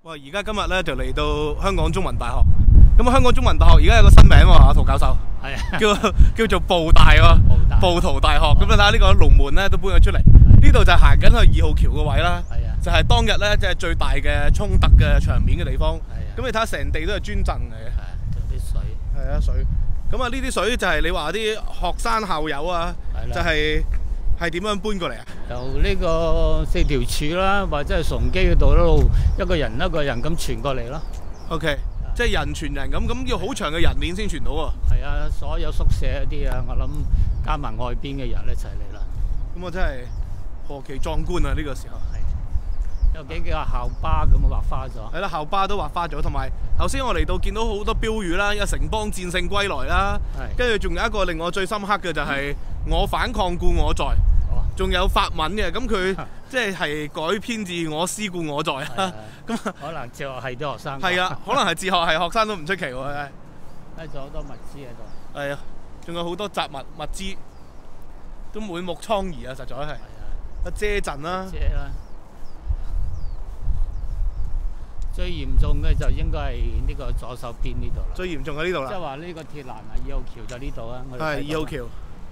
哇！而家今日咧就嚟到香港中文大學，咁啊香港中文大學而家有個新名喎，阿涂教授， 係啊， 叫做布大喎，布圖大學。咁你睇下呢個龍門咧都搬咗出嚟，呢度就行緊去2號橋個位啦，就係當日咧即係最大嘅衝突嘅場面嘅地方。咁你睇下成地都係磚陣嚟嘅， 仲有啲水， 係啊水。咁啊呢啲水就係你話啲學生校友啊，就係點樣搬過嚟啊？ 由呢個4條柱啦，或者係崇基嗰度一路一個人咁傳過嚟咯。 OK， 即係人傳人咁要好長嘅人鏈先傳到喎。 係啊，所有宿舍嗰啲啊，我諗加埋外邊嘅人一齊嚟啦。 咁我真係何其壯觀啊！呢個時候係有幾個校巴咁畫花咗。 係啦，校巴都畫花咗，同埋頭先我嚟到見到好多標語啦，有城邦戰勝歸來啦，跟住仲有一個令我最深刻嘅就係我反抗故我在。仲有法文嘅，咁佢即係改編自我思故我在啊！咁可能哲學系啲學生係啊，可能係哲學系學生都唔出奇喎。 仲有好多物資喺度。 係啊，仲有好多雜物資，都滿目瘡痍啊！實在係。遮陣啦。 遮啦。最嚴重嘅就應該係呢個左手邊呢度啦。 最嚴重喺呢度啦。 即係話呢個鐵欄啊，2號橋就呢度啊。 係2號橋。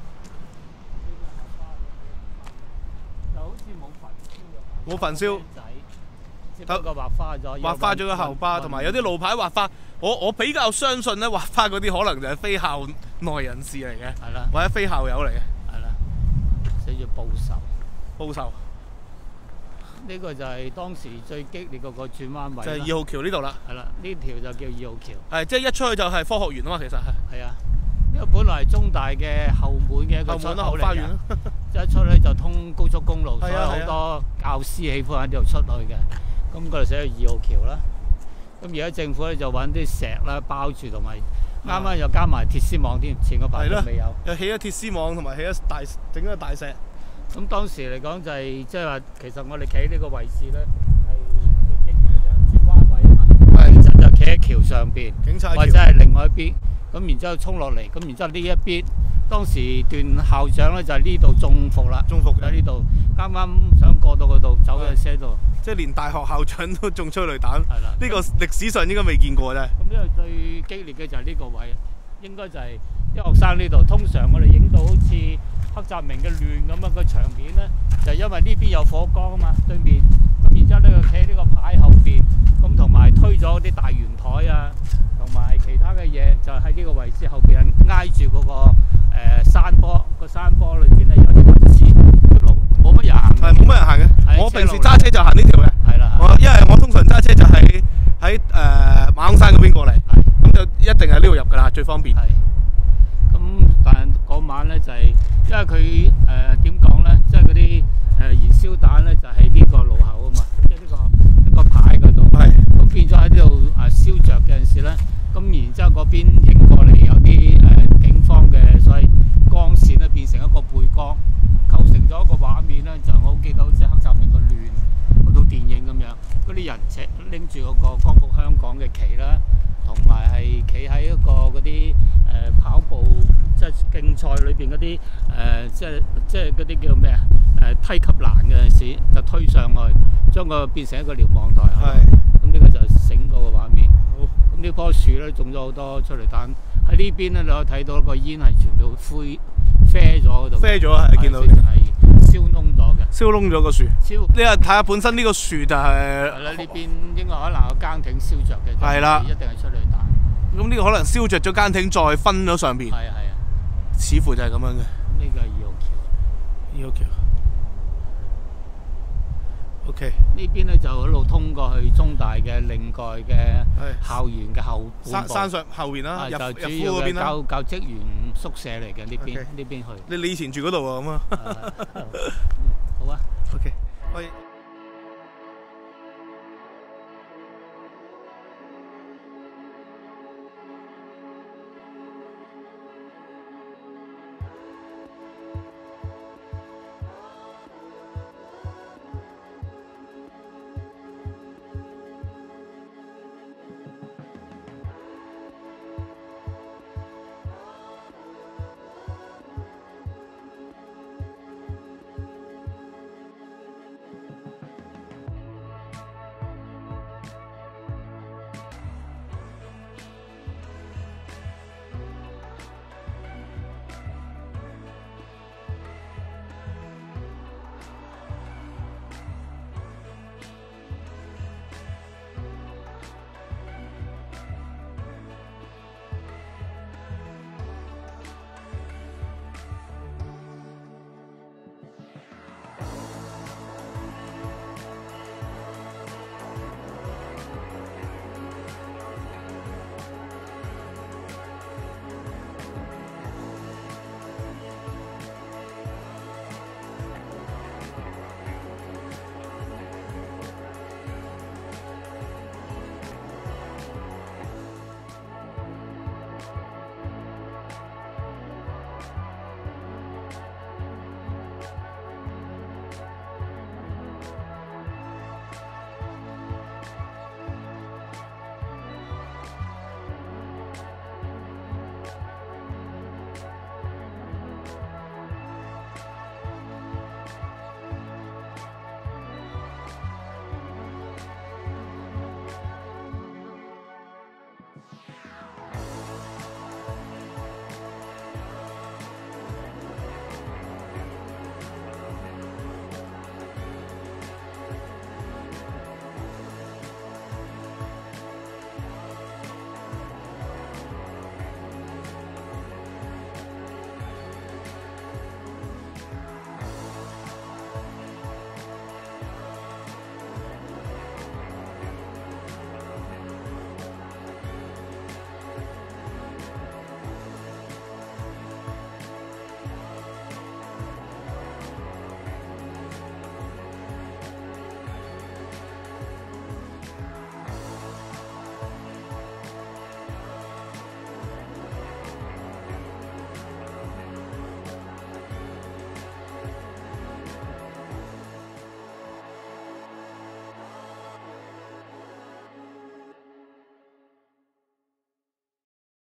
冇焚燒， 只不過畫花咗個校巴，同埋有啲路牌畫花。我比較相信咧，畫花嗰啲可能就係非校內人士嚟嘅， 係啦， 或者非校友嚟嘅， 係啦，寫住報仇。 報仇。 呢個就係當時最激烈嗰個轉彎位。 就係2號橋呢度啦。 係啦，呢條就叫2號橋。 係，即係一出去就係科學園啊嘛，其實係。 係啊。呢個本來係中大嘅後門嘅一個出口嚟嘅，即係一出咧就通高速公路，所以好多教師喜歡喺呢度出去嘅。咁嗰度寫咗2號橋啦。咁而家政府咧就揾啲石啦包住，同埋啱啱又加埋鐵絲網添，前個排都未有。 又起咗鐵絲網，同埋起咗整咗大石。 咁當時嚟講就係即係話，其實我哋企喺呢個位置咧係最經典嘅轉彎位啊嘛。其實就企喺橋上邊，或者係另外一邊。咁然之後衝落嚟，咁然之後呢一邊，當時段校長咧就喺呢度中伏啦，喺呢度啱啱想過到嗰度，走喺車度， 即係連大學校長都中催淚彈，係啦，呢個歷史上應該未見過啫。 咁呢個最激烈嘅就係呢個位，應該就係啲學生呢度。通常我哋影到好似黑澤明嘅亂咁樣個場面咧，就因為呢邊有火光啊嘛，對面，咁然之後咧佢企喺呢個牌後邊，咁同埋推咗啲大圓台啊。同埋其他嘅嘢就喺呢個位置後邊挨住嗰個山坡，個山坡裏邊咧有啲物資路，冇乜人行， 係冇乜人行嘅。我平時揸車就行呢條嘅，係啦。因為我通常揸車就喺馬鞍山嗰邊過嚟，咁就一定係呢度入㗎啦，最方便。 係。咁但係嗰晚咧就係因為佢點講咧，即係嗰啲燃燒彈咧就喺呢個路口啊嘛，即係呢個牌嗰度。係。咁變咗喺呢度燒着嘅陣時咧。咁然之後嗰邊影過嚟有啲警方嘅所謂光線咧變成一個背光，構成咗一個畫面咧，就我好記得好似黑澤明個亂嗰套電影咁樣，嗰啲人拎住嗰個光復香港嘅旗啦，同埋係企喺一個嗰啲跑步即係競賽裏邊嗰啲即係嗰啲叫咩啊梯級欄嘅陣時就推上去，將佢變成一個瞭望台。係。咁呢個就整個畫面。咁呢棵樹咧種咗好多催淚彈，喺呢邊咧你可以睇到個煙係全部啡咗嗰度。 啡咗啊！係見到。 係燒燶咗嘅。燒燶咗個樹。你話睇下本身呢個樹就係。 係啦，呢邊應該可能有更艇燒着嘅。係啦。一定係催淚彈。 咁呢個可能燒着咗更艇，再分咗上邊。係啊係啊。似乎就係咁樣嘅。 呢個係2號橋。 2號橋。OK， 呢邊咧就一路通過去中大嘅另外嘅校園嘅後半部， 山上後邊啦， 就主要嘅教職員宿舍嚟嘅呢邊去。 你以前住嗰度喎咁啊？ 好啊。 OK，可以。